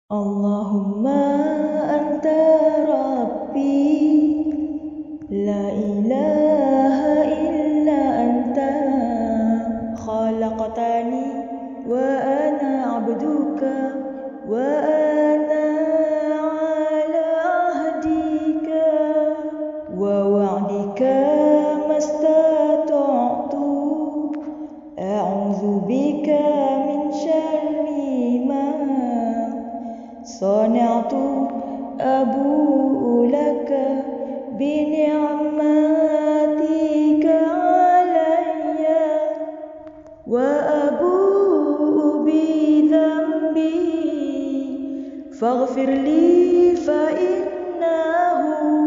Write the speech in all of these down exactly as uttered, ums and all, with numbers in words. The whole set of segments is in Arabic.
Allahumma anta rabbi, la ilaha illa anta, khalaqtani wa ana abduka, wa ana ala ahdika wa wa'dika mastata'tu, a'udzu bika min syarri ma صنعت أبوء لك بنعمتك علي وأبوء بذنبي فاغفر لي فإنه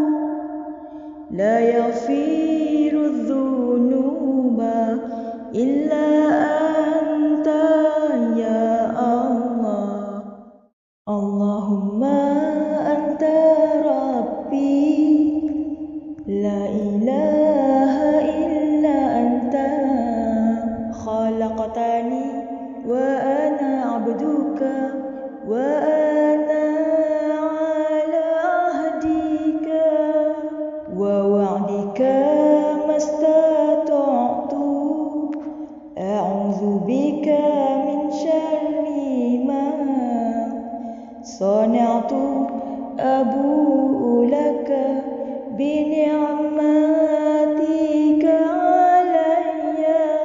لا يغفر الذنوب إلا أنت يا الله. Allahumma anta rabbi, la ilaha illa anta, khalaqtani wa ana abduka wa ana ala ahdika wa wa'dika mastata'tu, a'udzu bika min syarri ma صنعت أبوء لك بنعمتك علي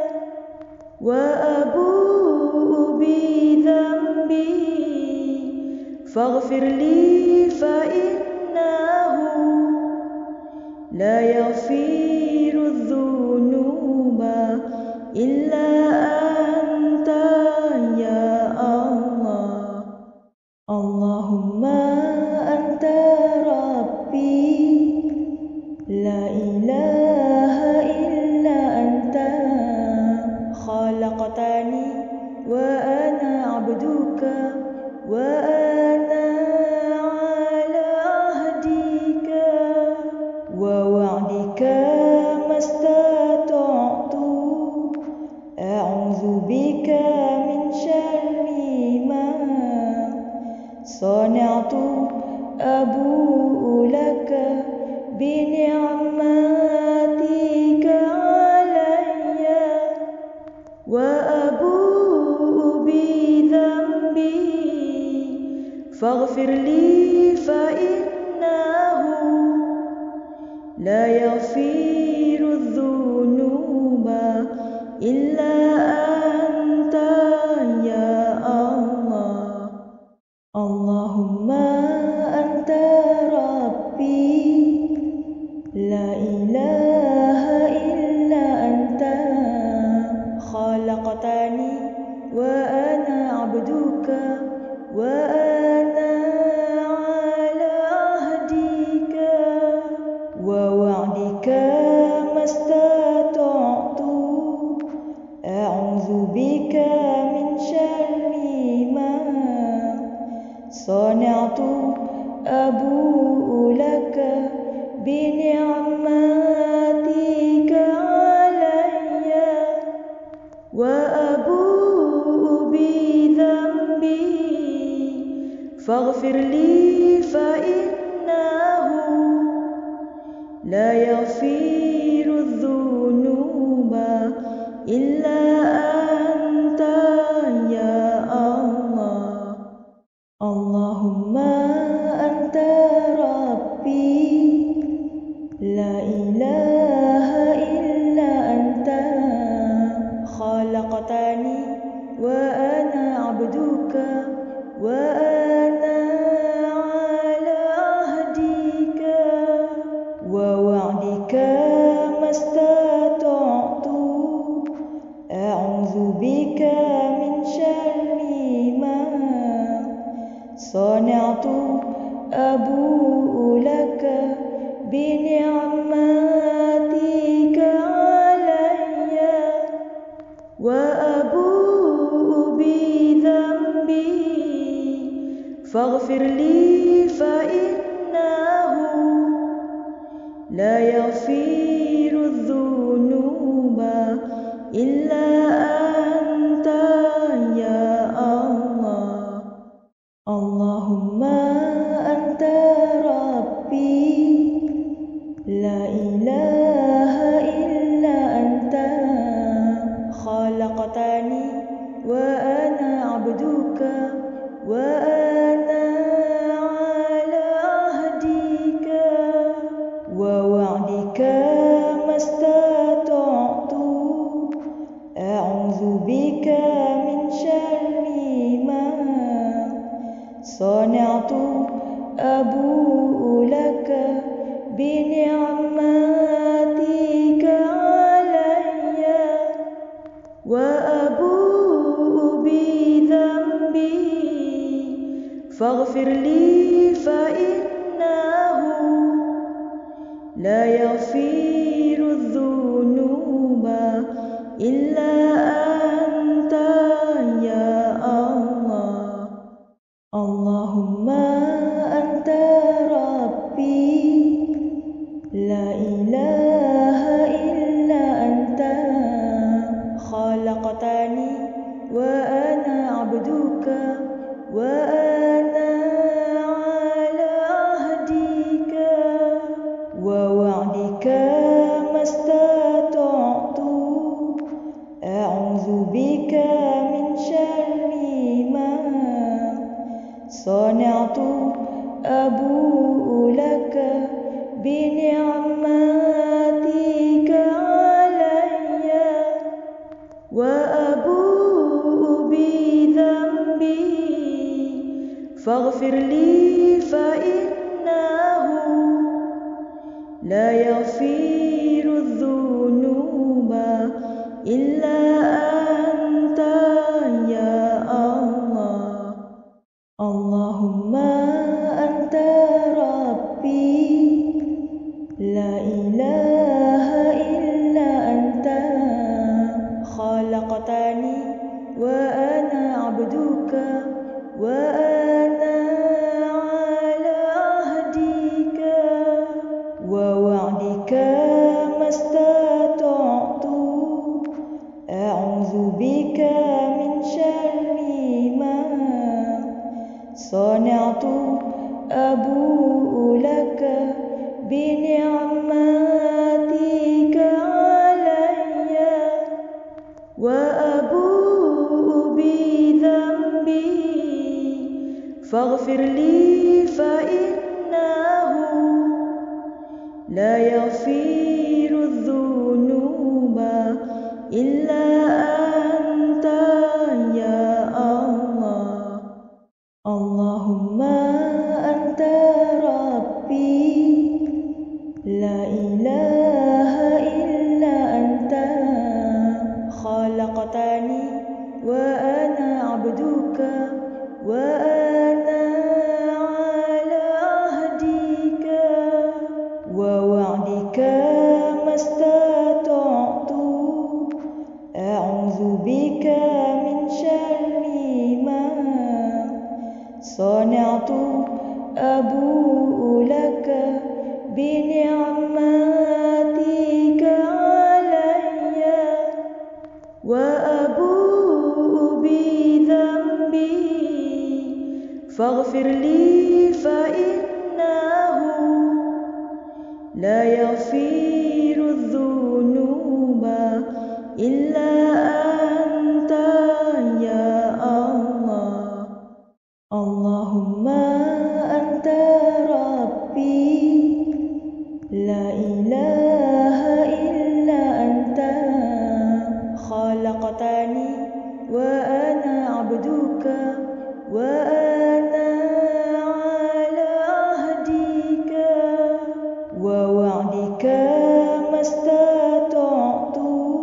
وأبوء بذنبي فاغفر لي فإنه لا يغفر الذنوب إلا أنت يا الله. Allahumma anta rabbi, la ilaha illa anta, khalaqtani wa ana abduka wa ana ala ahdika wa wa'dika mastata'tu, a'udzu bika min syarri ma صنعت أبوء لك بنعمتك علي وأبوء بذنبي فاغفر لي فإنه لا يغفر الذنوب إلا أنت يا الله. Allahumma anta rabbi, la ilaha illa anta, khalaqtani wa ana abduka wa ana ala ahdika wa wa'dika mastata'tu, a'udzu bika min syarri ma صنعت أبوء لك بنعمتك علي وأبوء بذنبي فاغفر لي فإنه لا يغفر الذنوب إلا أنت يا الله. Allahumma anta rabbi, la ilaha illa anta, khalaqtani wa ana abduka wa ana ala ahdika wa wa'dika mastata'tu, a'udzu bika min syarri ma صنعت أبوء لك بنعمتك علي وأبوء بذنبي فاغفر لي فإنه لا يغفر الذنوب إلا أنت يا الله. Allah اللهم أنت ربي لا إله إلا أنت خلقتني وأنا عبدك وأنا على عهدك ووعدك ما استطعت أعوذ بك من شر ما صنعت أبوء لك بنعمتك علي وأبوء بذنبي فاغفر لي فإنه لا يغفر الذنوب إلا أنت يا الله. اللهم أنت ربي لا إله إلا أنت خلقتني وأنا عبدك وأنا على عهدك ووعدك ما استطعت أعوذ بك من شر ما صنعت أبوء لك بنعمتك علي وأبوء بذنبي فاغفر لي فإنه لا يغفر الذنوب إلا أنت يا الله. اللهم أنت ربي لا إله إلا أنت خلقتني وأنا عبدك وأنا على عهدك ووعدك ما استطعت أعوذ بك من شر ما صنعت أبوء لك بنعمتك علي وأبوء بذنبي فاغفر لي فإنه لا يغفر الذنوب إلا أنت يا الله. اللهم أنت ربي لا إله إلا أنت خلقتني وأنا عبدك وأنا على عهدك ووعدك ما استطعت أعوذ بك من شر ما صنعت أبوء لك بنعمتك علي وأبوء بذنبي فاغفر لي فإنه لا يغفر الذنوب إلا أنت يا الله. اللهم أنت ربي لا إله إلا أنت خلقتني وأنا عبدك وأنا على عهدك ووعدك ما استطعت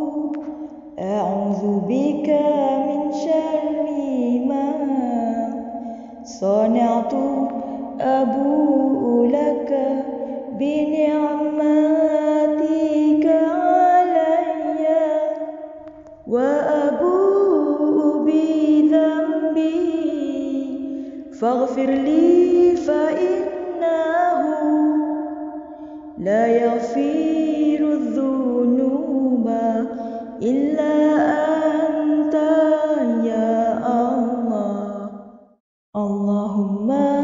أعوذ بك من شر ما صنعت أبوء لك بنعمتك علي وأبوء بذنبي فاغفر لي فإنه لا يغفر الذنوب إلا أنت يا الله. اللهم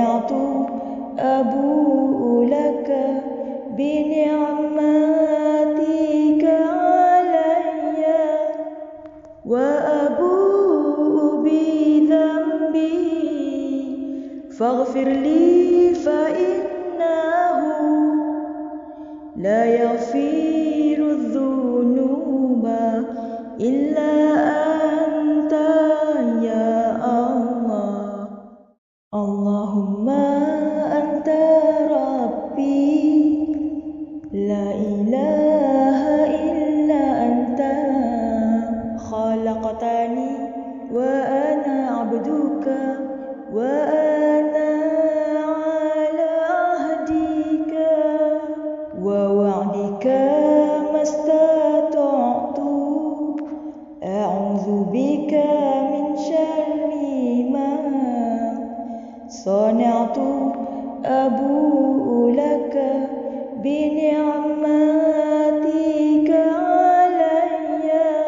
صنعت أبوء لك بنعمتك علي وأبوء بذنبي فاغفر لي فإنه لا يغفر الذنوب إلا أنت يا الله. اللهم أنت ربي لا إله إلا أنت خلقتني وأنا عبدك وأنا على عهدك ووعدك ما استطعت أعوذ بك من شر ما صنعت أبوء لك بنعمتك علي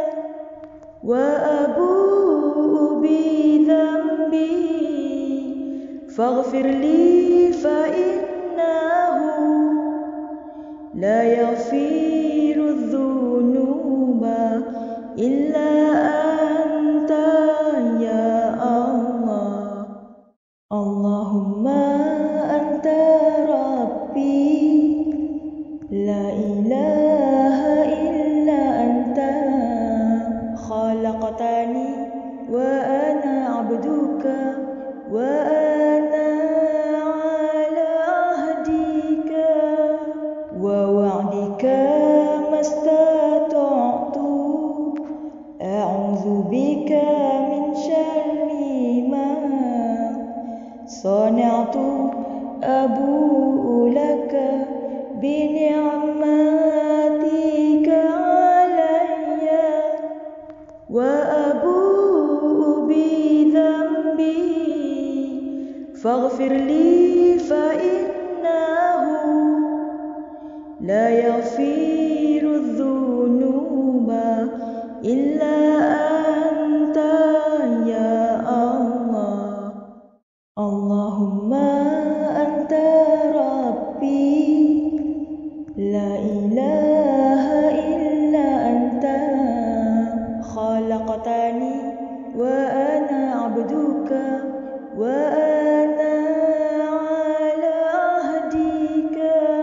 وأبوء بذنبي فاغفر لي فإنه لا يغفر الذنوب إلا أنت يا الله. اللهم أنت ربي لا إله إلا أنت خلقتني وأنا عبدك وأنا على عهدك ووعدك ما استطعت أعوذ بك من شر ما صنعت أبوء لك بنعمتك علي وأبوء بذنبي فاغفر لي فإنه لا يغفر الذنوب إلا أنت يا الله. اللهم أنت ربي لا إله إلا أنت خلقتني وأنا عبدك وأنا على عهدك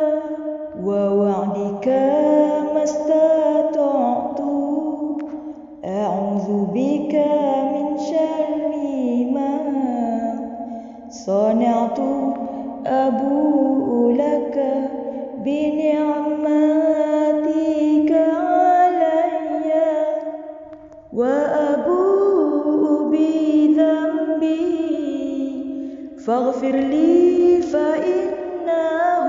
ووعدك ما استطعت أعوذ بك من شر ما صنعت أبوء لك بنعمتك علي وأبوء بذنبي فاغفر لي فإنه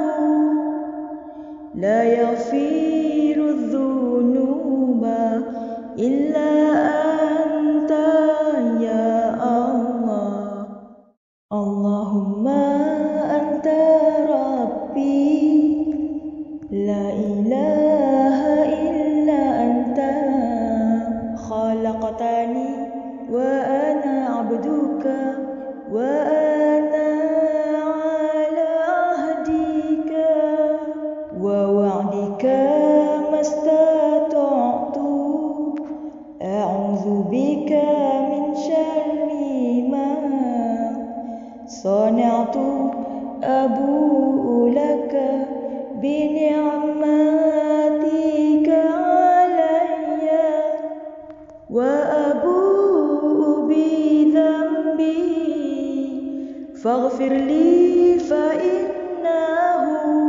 لا يغفر الذنوب إلا أنت يا الله. اللهم أنت ربي لا إله إلا أنت خلقتني وأنا عبدك وأنا على عهدك ووعدك ما استطعت أعوذ بك من شر ما صنعت أبوء لك بنعمتك علي وأبوء بذنبي فاغفر لي فإنه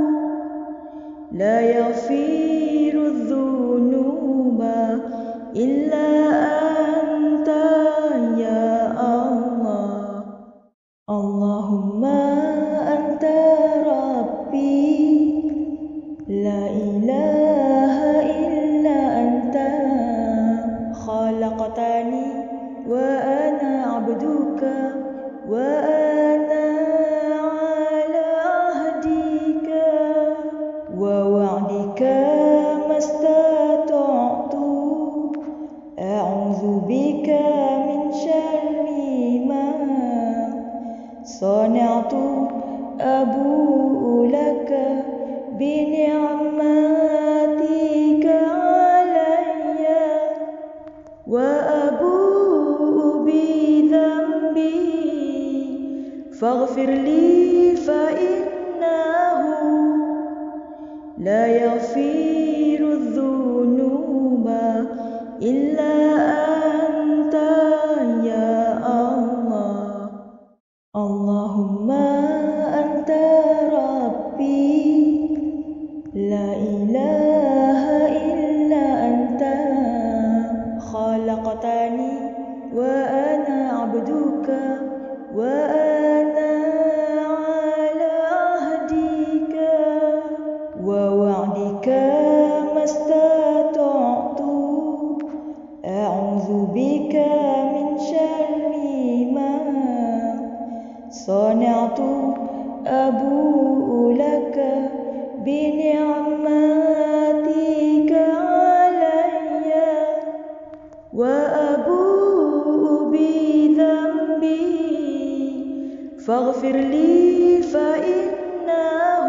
لا يغفر الذنوب إلا أنت يا الله. اللهم أنت ربي لا إله إلا أنت خلقتني وأنا عبدك وأنا على عهدك ووعدك ما استطعت أعوذ فاغفر لي فإنه لا يغفر الذنوب إلا أنت يا الله. اللهم أنت ربي لا إله إلا أنت خلقتني وأنا عبدك وأنا على عهدك ووعدك ما استطعت أعوذ بك من شر ما صنعت أبوء لك بنعمتك علي وأبوء بذنبي فاغفر لي فإنه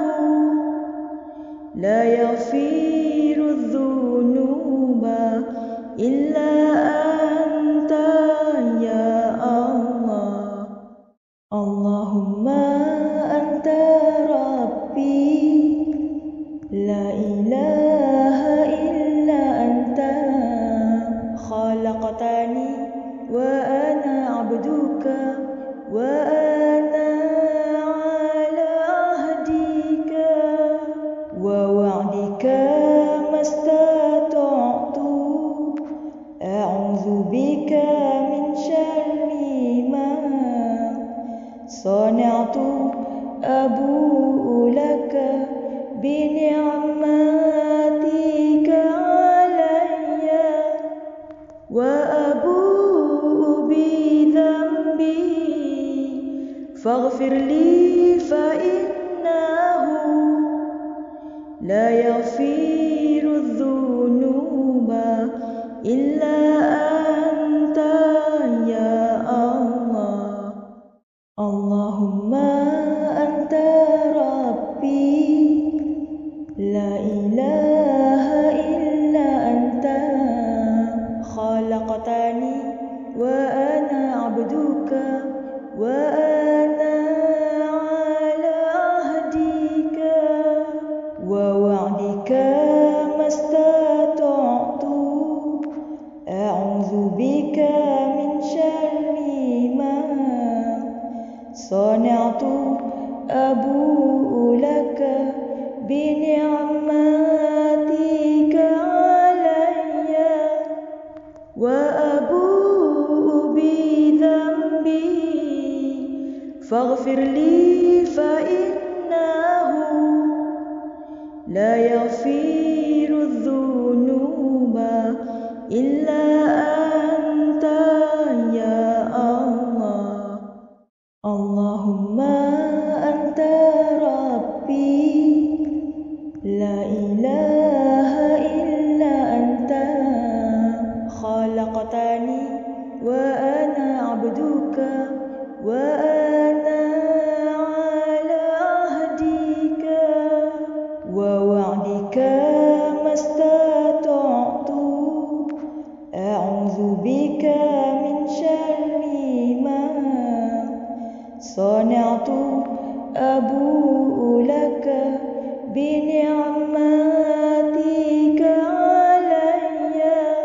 لا يغفر الذنوب إلا أنت يا الله. اللهم أنت ربي لا إله إلا أنت خلقتني وأنا عبدك وأنا على عهدك ووعدك ما استطعت أعوذ بك من شر ما صنعت أبوء لك بنعمتك علي وأبوء بذنبي فاغفر لي فإنه لا يغفر الذنوب إلا أنت يا الله. اللهم أنت ربي لا إله إلا أنت خلقتني وأنا عبدك وأنا على عهدك ووعدك ما استطعت أعوذ بك من شر ما صنعت أبوء لك بنعمتك علي وأبوء بذنبي فاغفر لي فإنه لا يغفر الذنوب إلا أنت يا الله. اللهم أنت ربي لا إله إلا أنت خلقتني وأنا عبدك وأنا على عهدك ووعدك ما استطعت أعوذ بك من شر ما صنعت أبوء لك بنعمتك علي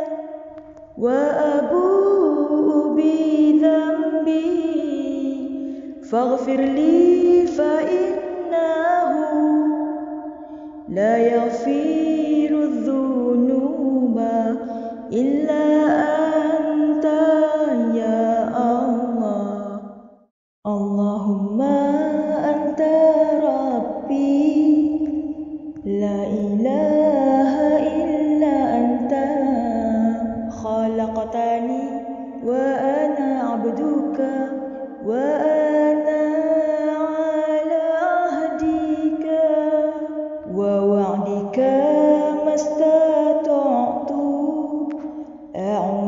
وأبوء بذنبي فاغفر لي فإنه لا يغفر الذنوب إلا أنت يا الله. اللهم أنت ربي لا إله إلا أنت خلقتني وأنا عبدك وأنا على عهدك ووعدك ما استطعت أعوذ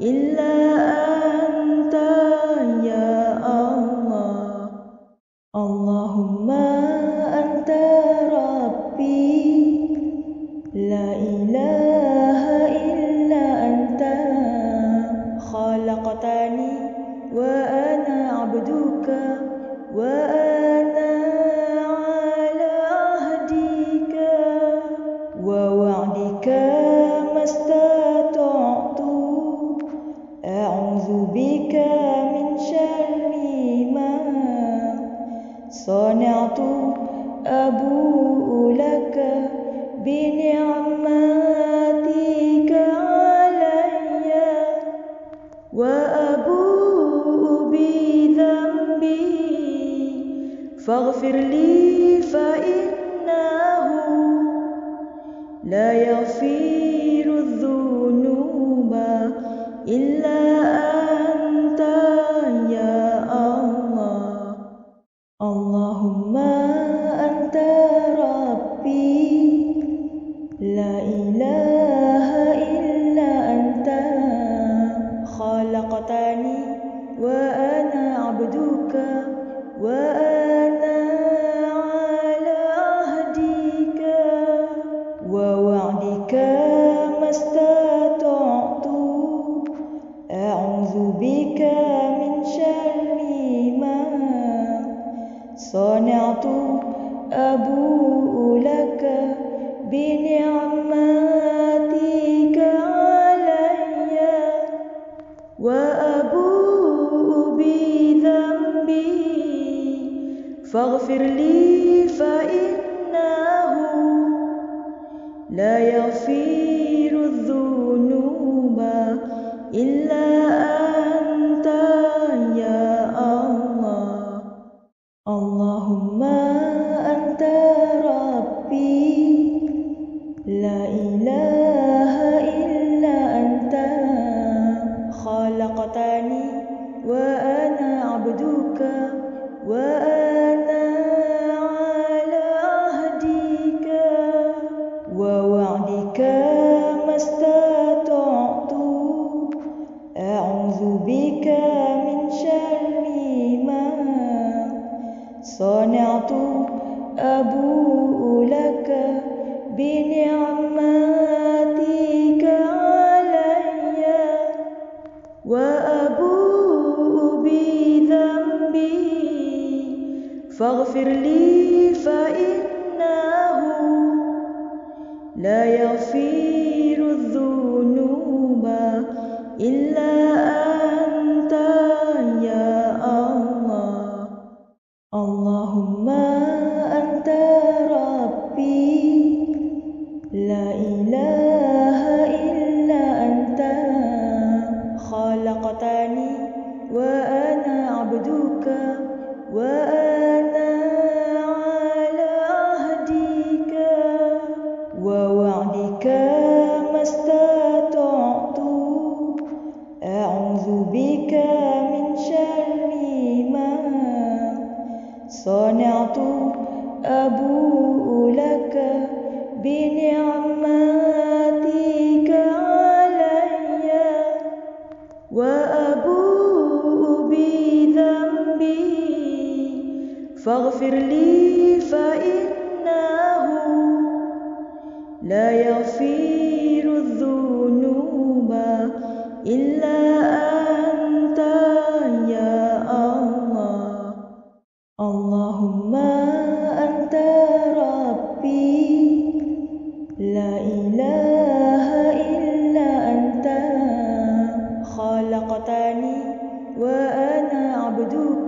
إلا أنت يا الله. اللهم أنت ربي لا إله إلا أنت خلقتني وأنا عبدك وأنا على عهدك ووعدك ما استطعت أعوذ بك من شر ما صنعت أبوء لك بنعمتك علي وأبوء بذنبي فاغفر لي فإنه لا يغفر الذنوب إلا أنت يا الله. اللهم أنت ربي لا إله إلا أنت خلقتني وأنا عبدك وأنا على عهدك ووعدك ما استطعت أعوذ بك من شر ما صنعت أبوء لك بنعمتك علي وأبوء بذنبي فاغفر لي فإنه لا يغفر الذنوب إلا أنت يا الله. اللهم أنت ربي لا إله إلا أنت خلقتني وأنا عبدك وأنا على عهدك ووعدك ما استطعت أعوذ بك من شر ما صنعت أبوء لك بنعمتك علي وأبوء بذنبي فاغفر لي فإنه لا يغفر الذنوب إلا أنت يا الله. اللهم أنت ربي لا إله إلا أنت خلقتني وأنا عبدك وأنا على عهدك ووعدك ما استطعت أعوذ بك من شر ما صنعت أبوء لك بنعمتك علي وأبوء بذنبي فاغفر لي فإنه لا يغفر الذنوب إلا أنت يا الله. اللهم أنت ربي لا إله إلا أنت خلقتني وأنا عبدك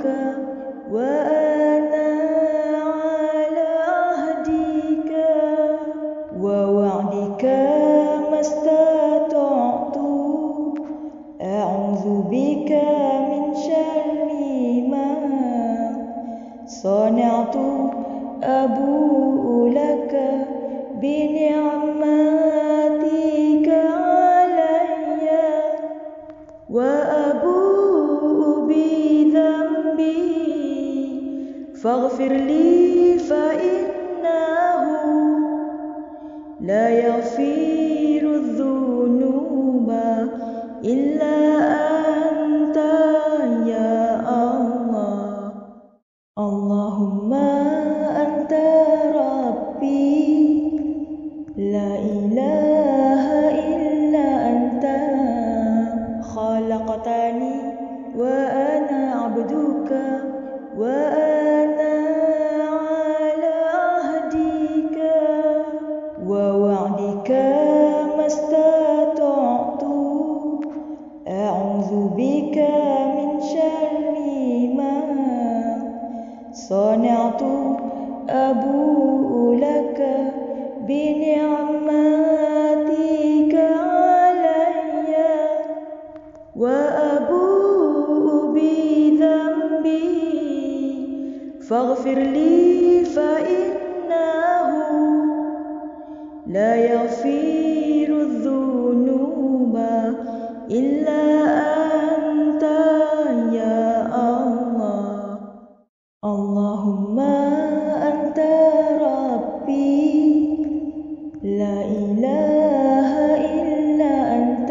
وأنا على عهدك ووعدك ما استطعت أعوذ بك من شر ما صنعت أبوء لك بنعمتك علي وأبوء بذنبي فاغفر لي فإنه لا يغفر الذنوب إلا أنت يا الله. اللهم أنت ربي لا إله إلا أنت خلقتني وأنا عبدك وأنا على عهدك ووعدك ما استطعت أعوذ بك من شر ما صنعت أبوء لك بنعمتك علي وأبوء بذنبي فاغفر لي فإنه لا يغفر الذنوب إلا أنت يا الله. اللهم أنت ربي لا إله إلا أنت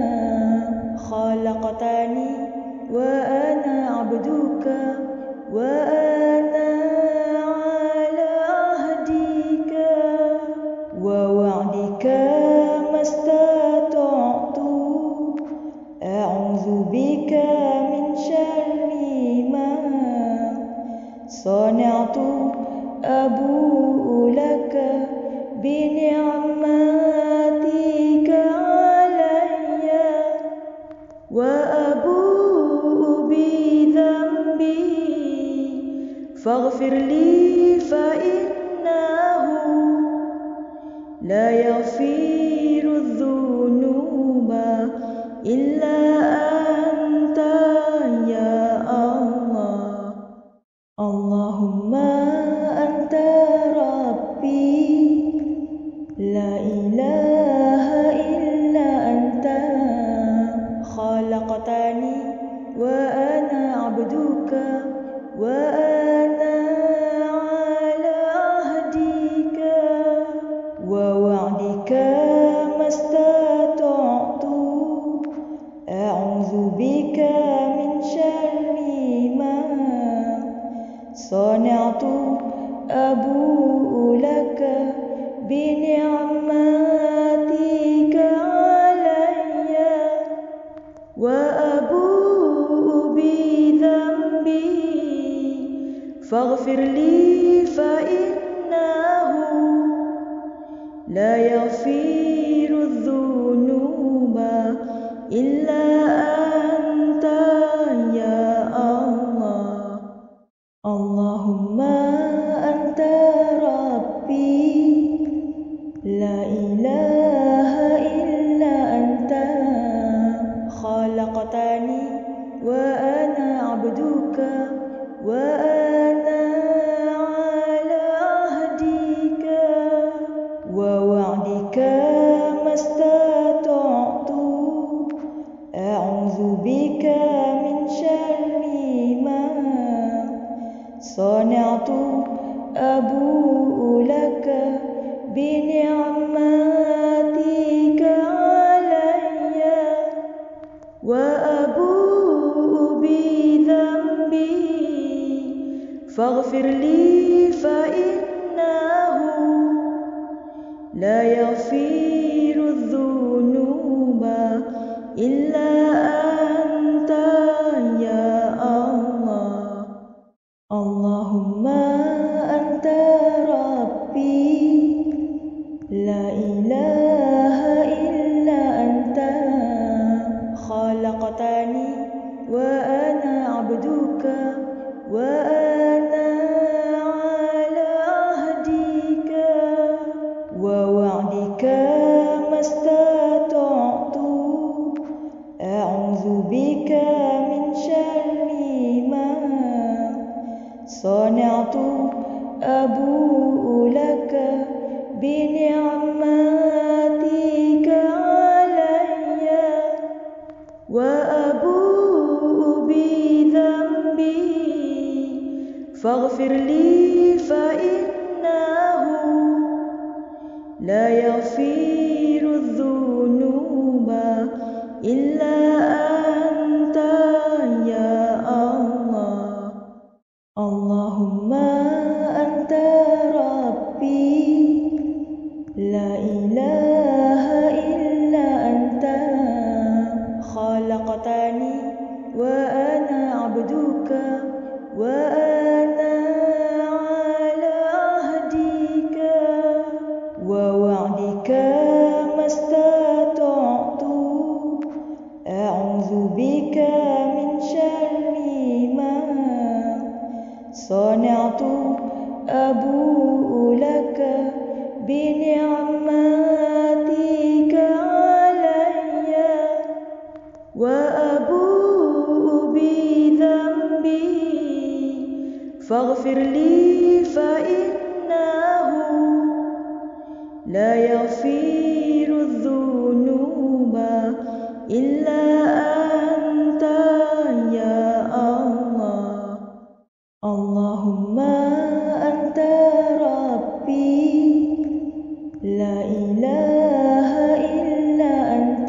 خلقتني وأنا عبدك وأنا على عهدك ووعدك ما استطعت أعوذ بك من شر ما صنعت أبوء لك بنعمتك علي وأبوء بذنبي فاغفر لي فإنه لا يغفر الذنوب إلا أنت يا الله. اللهم أنت ربي لا إله إلا أنت خلقتني وأنا عبدك وأنا على عهدك ووعدك ما استطعت أعوذ بك من شر ما صنعت أبوء لك بنعمتك علي وأبوء بذنبي فاغفر لي فإنه لا يغفر الذنوب إلا أنت يا الله. اللهم أنت ربي لا إله إلا أنت خلقتني وأنا عبدك وأنا على عهدك ووعدك ما استطعت أعوذ بك من شر ما صنعت أبوء لك بنعمتك علي وأبوء بذنبي فاغفر لي فإنه لا يغفر الذنوب إلا أنت يا الله. اللهم أنت ربي لا إله إلا أنت خلقتني وأنا عبدك وأنا على عهدك ووعدك ما استطعت أعوذ بك من شر ما صنعت أبوء لك بنعمتك علي وأبوء بذنبي فاغفر لي فإنه لا يغفر الذنوب إلا أنت يا الله. اللهم أنت ربي لا إله إلا أنت خلقتني وأنا عبدك وأنا على عهدك ووعدك ما استطعت أعوذ بك من شر ما صنعت أبوء لك بنعمتك علي وأبوء بذنبي فاغفر لي فإنه لا يغفر الذنوب إلا أنت يا الله. اللهم أنت ربي لا إله إلا أنت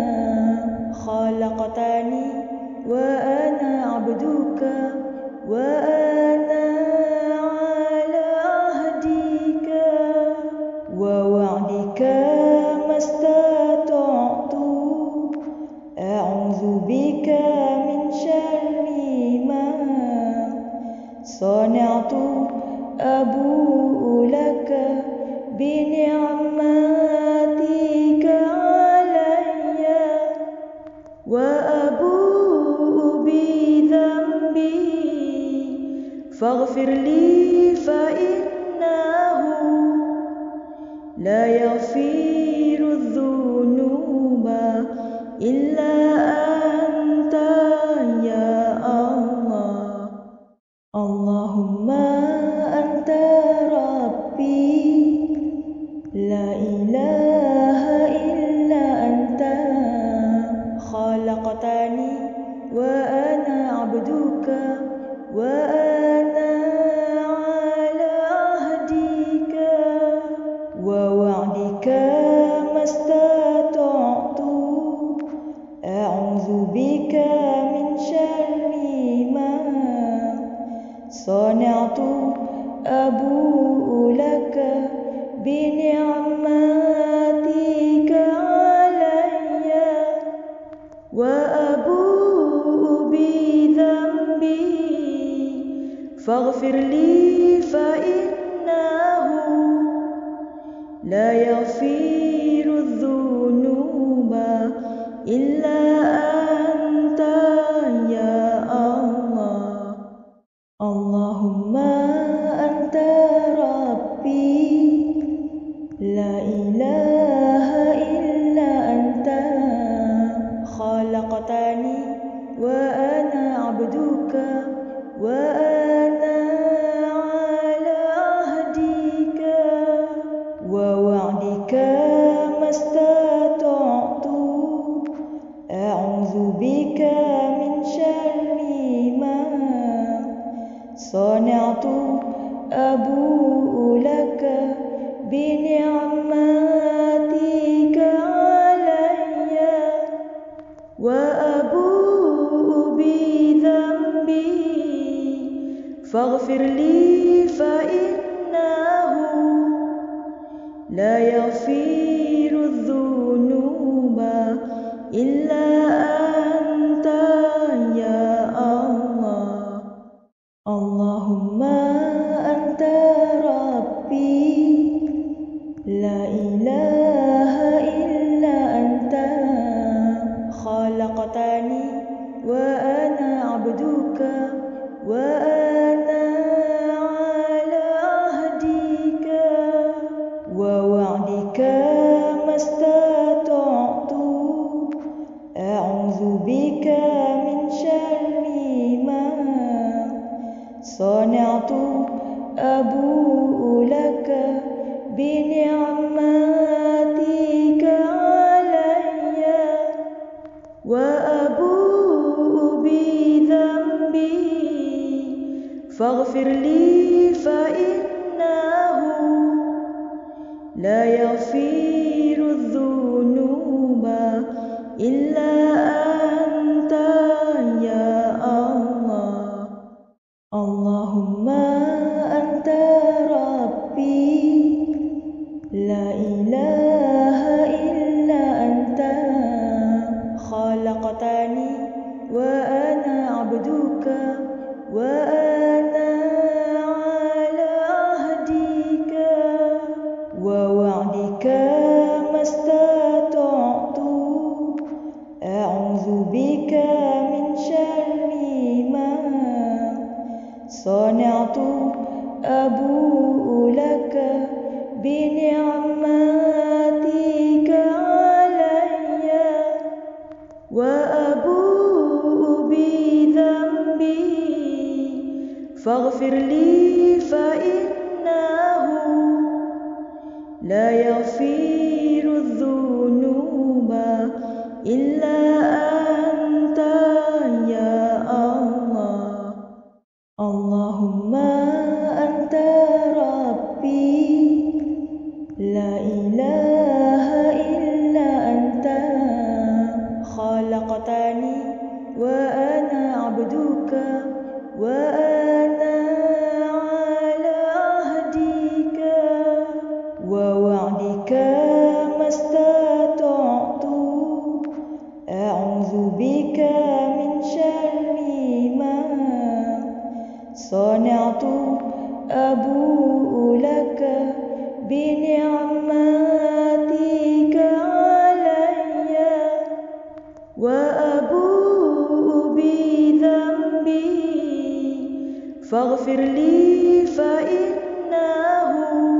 خلقتني وأنا عبدك وأنا على عهدك ووعدك ما استطعت أعوذ بك من شر ما صنعت أبوء لك بنعمتك علي وأبوء بذنبي فاغفر لي فإنه لا يغفر الذنوب إلا أنت يا الله. اللهم أنت ربي لا إله إلا أنت خلقتني وأنا عبدك وأنا على عهدك ووعدك ما استطعت أعوذ بك من شر ما صنعت أبوء لك بنعمتك علي وأبوء بذنبي فاغفر لي فإنه لا يغفر الذنوب إلا أنت يا الله. اللهم أنت ربي لا إله إلا أنت خلقتني وأنا عبدك وأنا على عهدك ووعدك ما استطعت أعوذ بك من شر ما صنعت أبوء لك بنعمتك علي وأبوء بذنبي فاغفر لي فإنه لا يغفر الذنوب إلا أنت يا الله. اللهم أنت ربي لا إله إلا أنت خلقتني وأنا عبدك وأنا على عهدك ووعدك ما استطعت أعوذ بك من شر ما صنعت أبوء لك بنعمتك علي وأبوء بذنبي فاغفر لي فإنه لا يغفر الذنوب إلا أنت يا الله. اللهم أنت ربي لا إله إلا أنت خلقتني وأنا عبدك وأنا على عهدك ووعدك ما استطعت أعوذ بك من شر ما صنعت أبوء لك بنعمتك علي وأبوء بذنبي فاغفر لي فإنه لا يغفر الذنوب إلا أنت يا الله. اللهم أنت ربي لا إله إلا أنت خلقتني وأنا عبدك وأنا على عهدك ووعدك ما استطعت أعوذ بك من شر ما صنعت أبوء لك بنعمتك علي وأبوء بذنبي فاغفر لي فإنه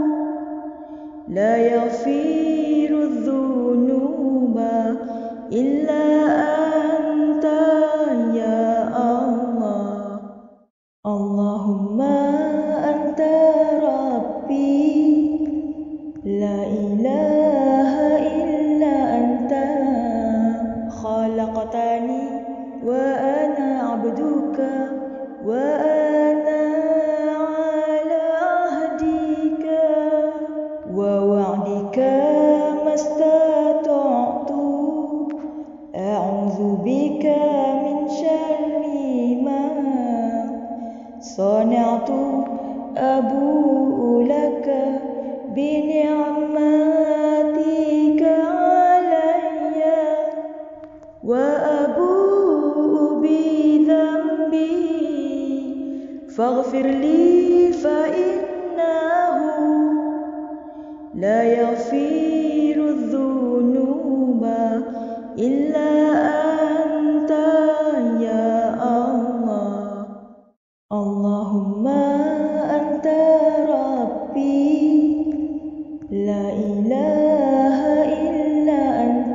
لا يغفر الذنوب إلا أنت يا الله. اللهم أنت ربي لا إله إلا أنت خلقتني وأنا عبدك وأنا على عهدك ووعدك ما استطعت أعوذ بك من شر ما صنعت أبوء لك بنعمتك علي وأبوء بذنبي فاغفر لي فإنه لا يغفر الذنوب إلا أنت يا الله. اللهم أنت ربي لا إله إلا أنت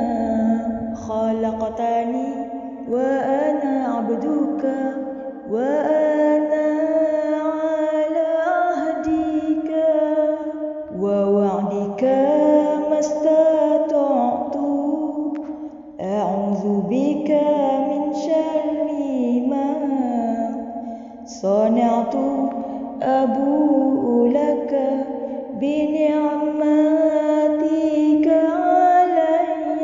خلقتني وأنا عبدك وأنا على عهدك ووعدك ما استطعت أعوذ بك من شر ما صنعت أبوء لك بنعمتك علي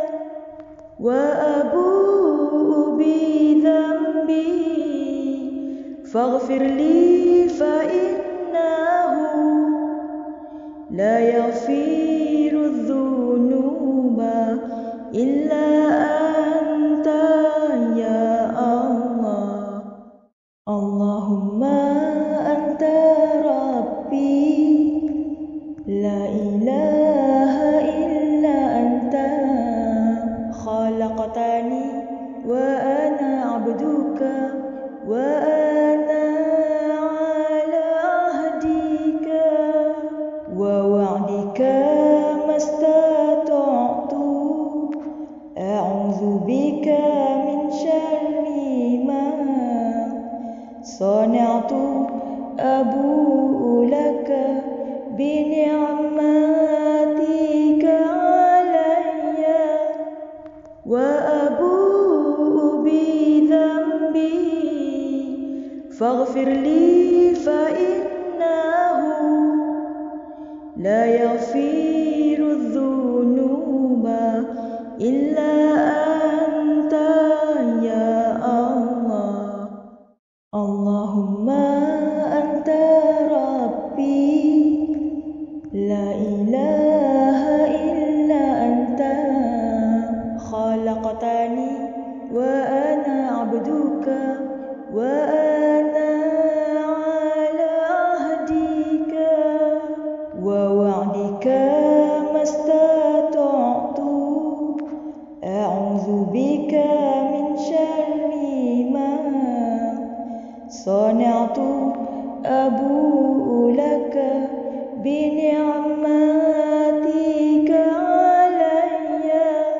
وأبوء بذنبي فاغفر لي فإنه لا يغفر الذنوب إلا أنت يا الله. اللهم أنت ربي لا إله إلا أنت خلقتني وأنا عبدك وأنا على عهدك ووعدك ما استطعت أعوذ بك من شر ما صنعت أبوء لك بنعمتك علي وأبوء بذنبي فاغفر لي فإنه لا يغفر الذنوب إلا أنت يا الله. اللهم أنت ربي لا إله إلا أنت خلقتني وأنا عبدك وأنا على عهدك ووعدك ما استطعت أعوذ بك من شر ما صنعت أبوء لك بنعمتك علي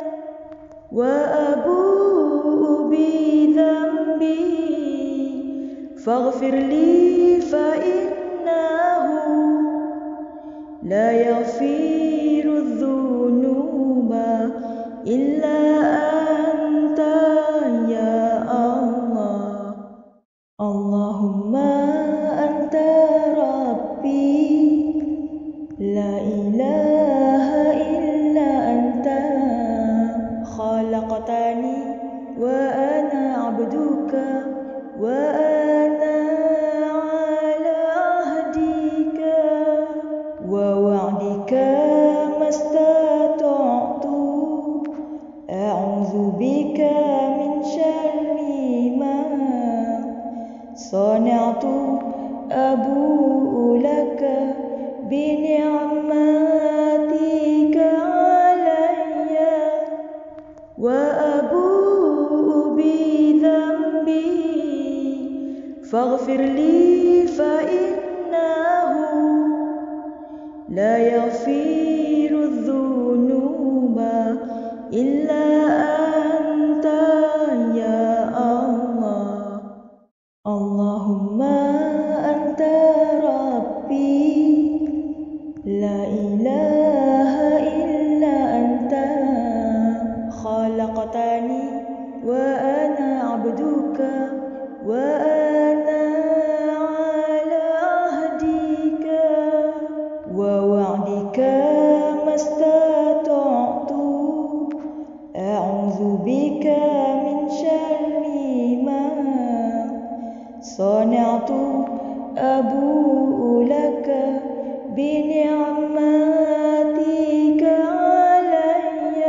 وأبوء بذنبي فاغفر لي فإنه لا يغفر الذنوب إلا أنت يا الله. اللهم أنت ربي لا إله إلا أنت خلقتني وأنا عبدك وأنا على عهدك ووعدك ما استطعت أعوذ بك من شر ما صنعت أبوء لك بنعمتك علي وأبوء بذنبي فاغفر لي فإنه لا يغفر الذنوب إلا أنت يا الله. اللهم أنت ربي لا إله إلا أنت خلقتني وأنا عبدك وأنا على عهدك ووعدك ما استطعت أعوذ بك من شر ما صنعت أبوء لك بنعمتك علي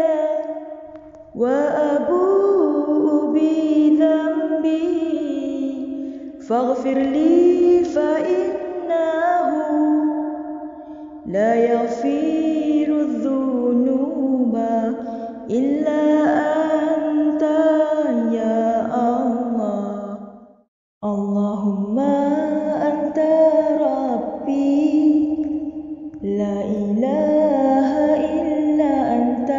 وأبوء بذنبي فاغفر لي فإنه لا يغفر الذنوب إلا أنت يا الله. اللهم أنت ربي لا إله إلا أنت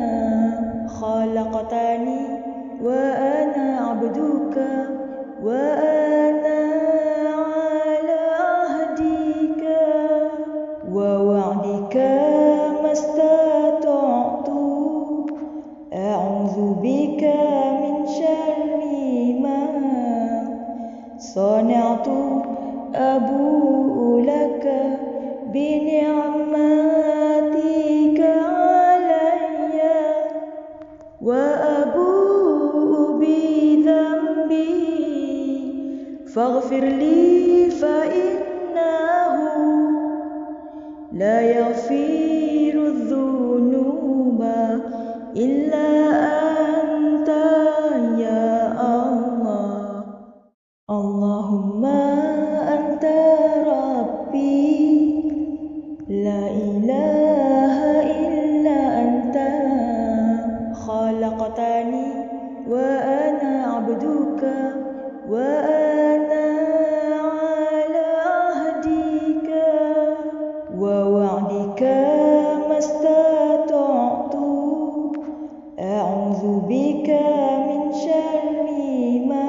خلقتني وأنا عبدك وأنا على عهدك ووعدك ما استطعت أعوذ بك من شر ما صنعت أبوء لك بنعمتك علي وأبوء بذنبي فاغفر لي فإنه لا يغفر الذنوب إلا أنت يا الله. اللهم أنت ربي لا إله إلا أنت خلقتني وأنا عبدك وأنا على عهدك ووعدك ما استطعت أعوذ بك من شر ما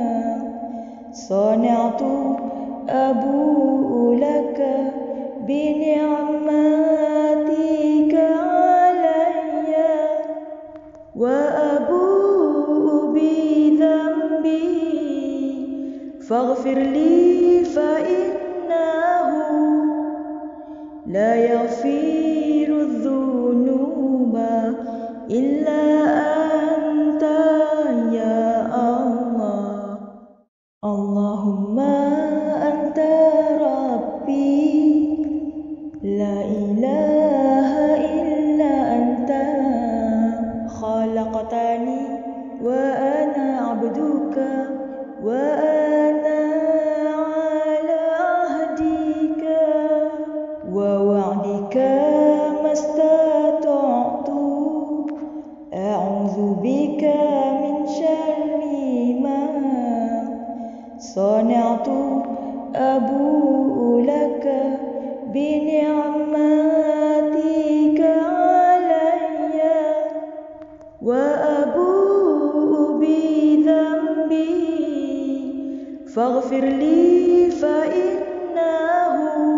صنعت أبوء لك بنعمتك علي وأبوء بذنبي فاغفر لي فإنه لا يغفر الذنوب إلا أنت يا الله. اللهم أنت ربي لا إله إلا أنت خلقتني وأنا عبدك وأنا على عهدك ووعدك ما استطعت أعوذ بك من شر ما صنعت أبوء لك بنعمتك علي وأبوء بذنبي فاغفر لي فإنه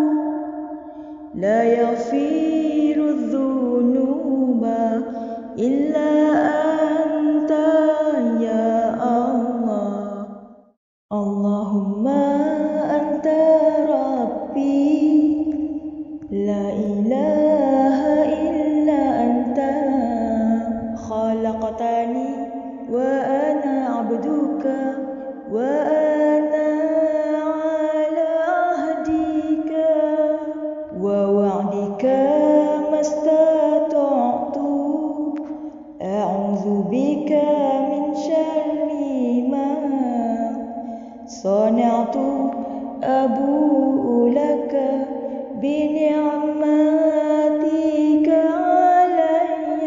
لا يغفر الذنوب إلا أنت يا الله. اللهم أنت ربي لا إله إلا أنت خلقتني وأنا عبدك وأنا على عهدك ووعدك ما استطعت أعوذ بك من شر ما صنعت أبوء لك بنعمتك علي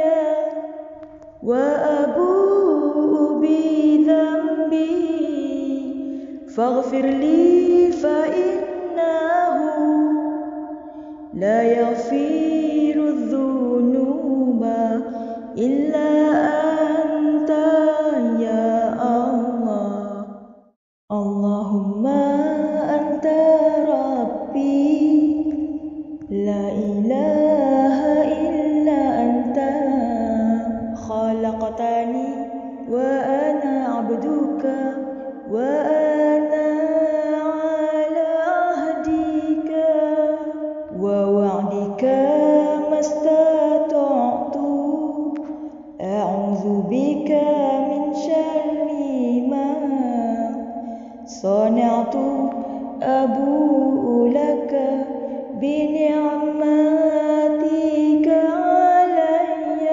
وأبوء بذنبي فاغفر لي فإنه لا يغفر الذنوب إلا أنت يا الله. اللهم أنت ربي لا إله إلا أنت خلقتني وأنا عبدك وأنا على عهدك ووعدك ما استطعت أعوذ بك من شر ما صنعت أبوء لك بنعمتك علي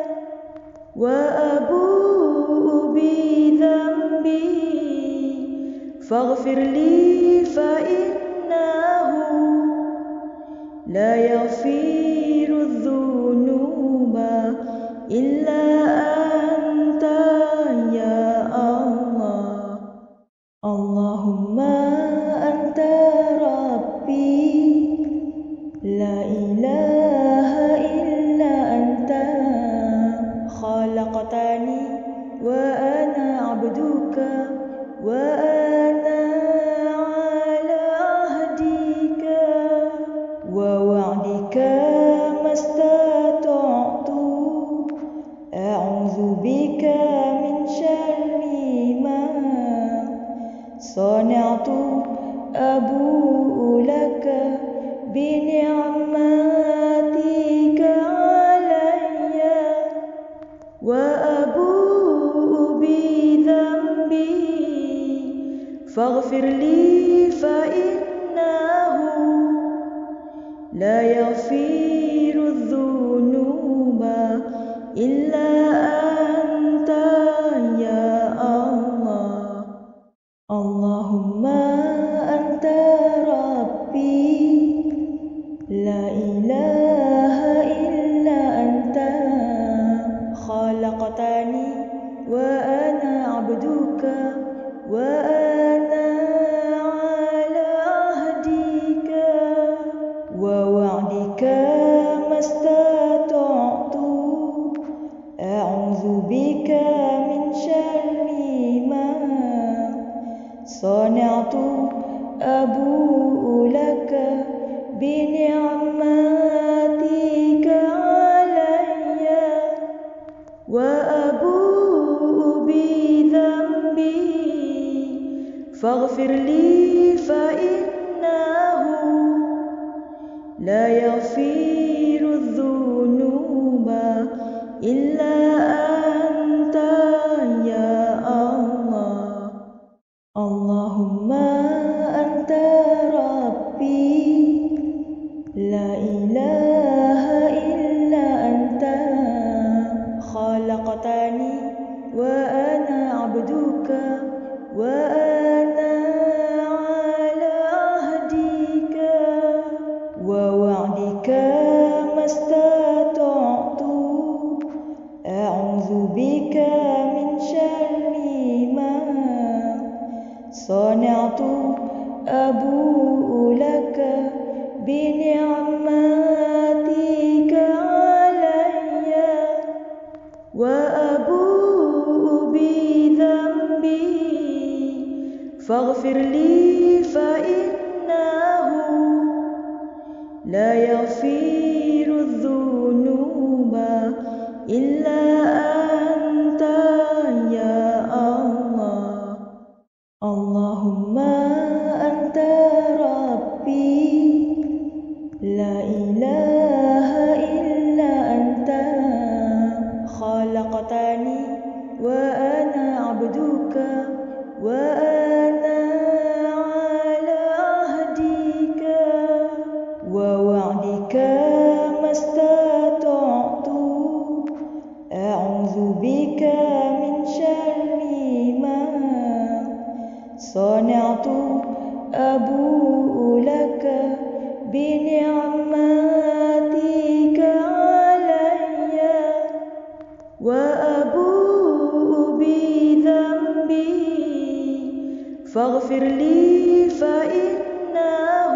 وأبوء بذنبي فاغفر لي فإنه لا يغفر الذنوب إلا أنت يا الله. اللهم أنت ربي لا إله إلا أنت خلقتني وأنا عبدك وأنا على عهدك ووعدك ما استطعت أعوذ بك من شر ما صنعت أبوء لك بنعمتك علي وأبوء بذنبي فاغفر لي فإنه لا يغفر الذنوب إلا أنت يا الله. اللهم أنت ربي لا إله إلا أنت خلقتني وأنا عبدك وأنا على عهدك ووعدك ما استطعت أعوذ بك من شر ما صنعت أبوء لك بنعمتك علي وأبوء بذنبي فاغفر لي فإنه لا يغفر الذنوب إلا فاغفر لي فإنه لا يغفر الذنوب إلا أنت يا الله. اللهم أنت ربي لا إله إلا أنت خلقتني وأنا عبدك وأنا على عهدك ووعدك ما استطعت أعوذ بك من شر ما صنعت أبوء لك بنعمتك علي وأبوء بذنبي فاغفر لي فإنه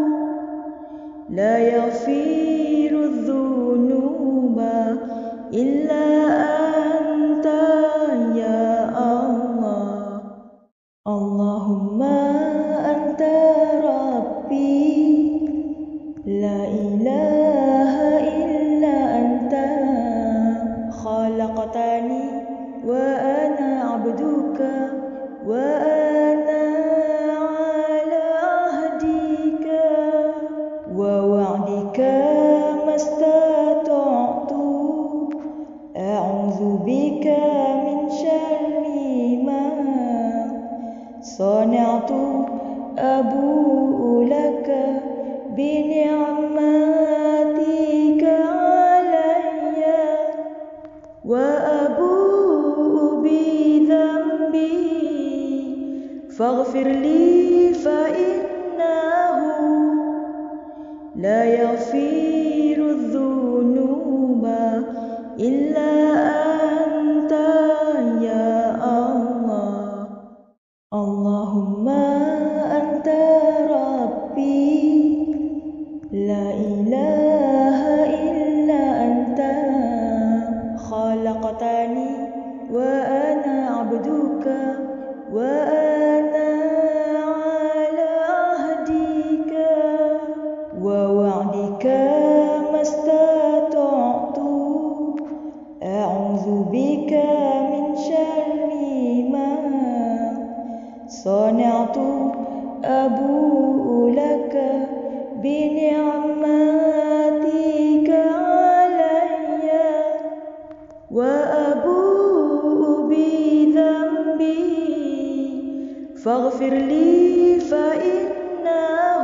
لا يغفر الذنوب إلا أنت يا الله. اللهم أنت ربي لا إله إلا أنت خلقتني وأنا عبدك وأنا على عهدك ووعدك ما استطعت أعوذ بك من شر ما صنعت أبوء لك بنعمتك علي وأبوء بذنبي فاغفر لي فإنه لا يغفر الذنوب إلا أنت يا الله. اللهم أنت ربي لا إله إلا أنت خلقتني وأنا عبدك وأنا على عهدك ووعدك ما استطعت أعوذ بك من شر ما صنعت أبوء لك بنعمتك علي وأبوء بذنبي فاغفر لي فإنه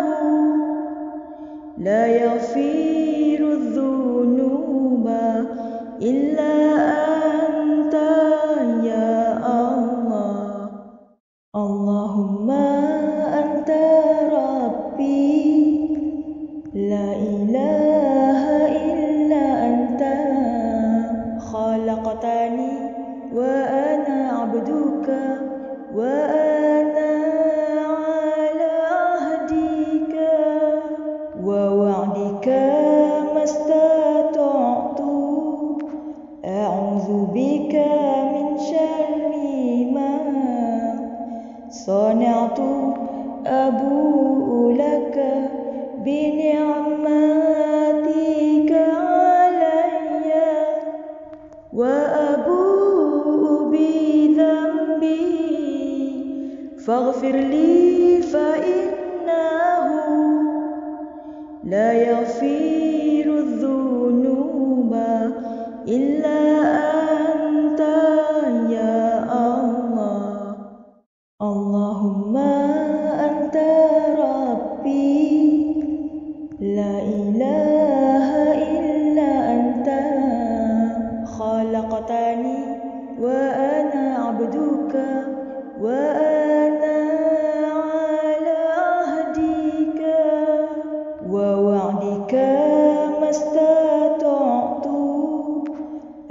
لا يغفر الذنوب إلا أنت يا الله. اللهم أنت ربي لا إله إلا أنت خلقتني وأنا عبدك وأنا على عهدك ووعدك ما استطعت أعوذ بك من شر ما صنعت أبوء لك بنعمتك علي وأبوء بذنبي فاغفر لي فإنه لا يغفر الذنوب إلا أنت يا الله. اللهم أنت ربي لا إله إلا أنت خلقتني وأنا عبدك وأنا على عهدك ووعدك ما استطعت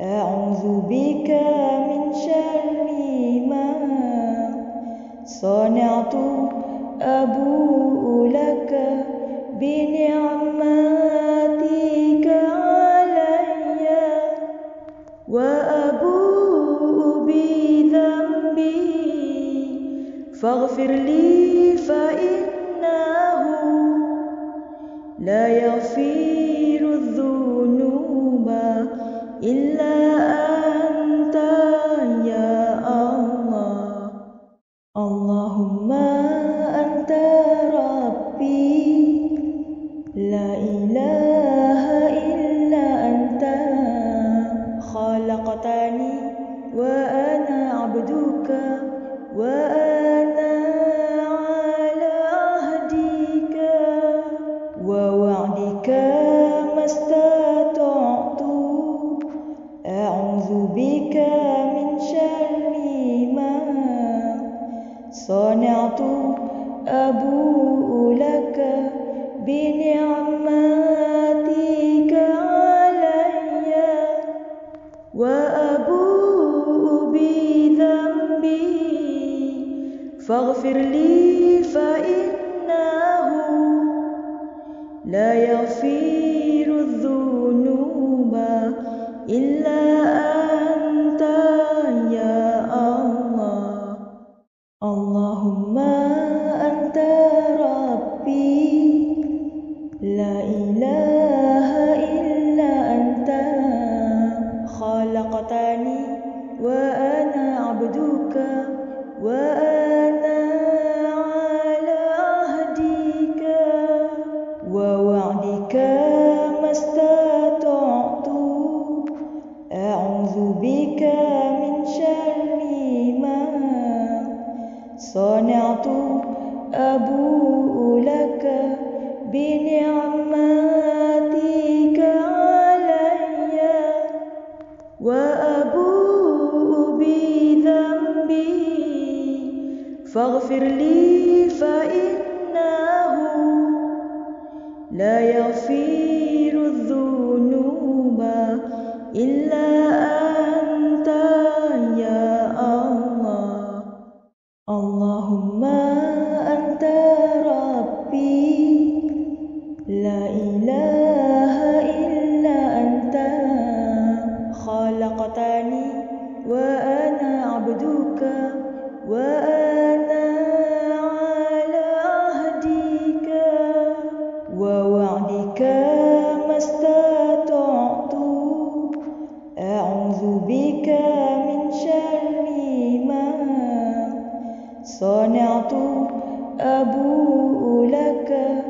فاغفر لي فإنه لا يغفر الذنوب إلا أنت يا الله. اللهم أنت ربي لا إله إلا أنت خلقتني وأنا عبدك وأنا على عهدك ووعدك ما استطعت أعوذ بك من شر ما صنعت أبوء لك بنعمتك علي وأبوء بذنبي فاغفر لي فإنه لا يغفر الذنوب إلا أنت يا الله. اللهم أنت ربي لا إله إلا أنت خلقتني وأنا عبدك وأنا على عهدك ووعدك ما استطعت أعوذ بك من شر ما صنعت أبوء لك بنعمتك علي وأبوء بذنبي فاغفر لي فإنه لا يغفر الذنوب إلا أنت يا الله. اللهم أنت ربي لا إله إلا أنت خلقتني وأنا عبدك وأنا على عهدك ووعدك ما استطعت أعوذ بك من شر ما صنعت أبوء لك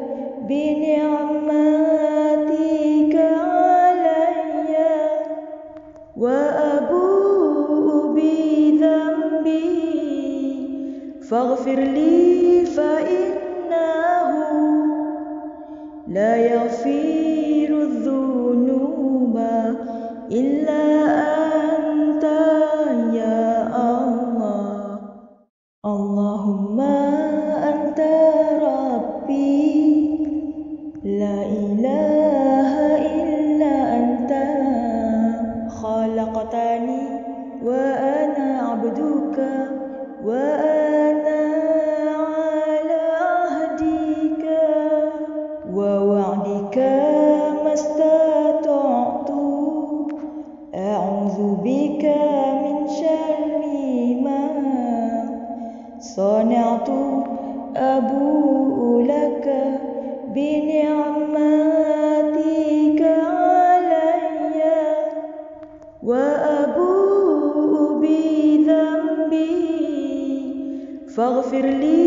بنعمتك علي وأبوء بذنبي فاغفر لي فإنه لا يغفر الذنوب إلا أنت يا الله. اللهم أنت ربي لا إله إلا أنت خلقتني وأنا عبدك وأنا على عهدك ووعدك ما استطعت أعوذ بك من شر ما صنعت أبوء لك بنعمتك علي وأبوء بذنبي فاغفر لي